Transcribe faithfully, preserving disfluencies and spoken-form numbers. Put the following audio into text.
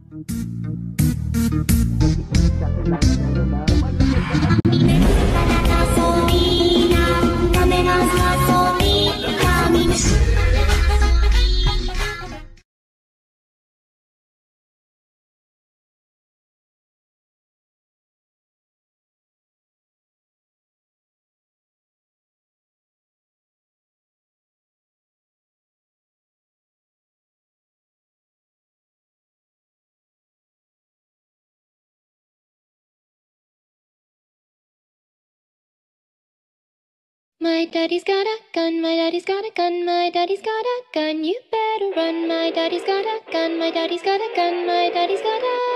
My daddy's got a gun, my daddy's got a gun, my daddy's got a gun, you better run. My daddy's got a gun, my daddy's got a gun, my daddy's got a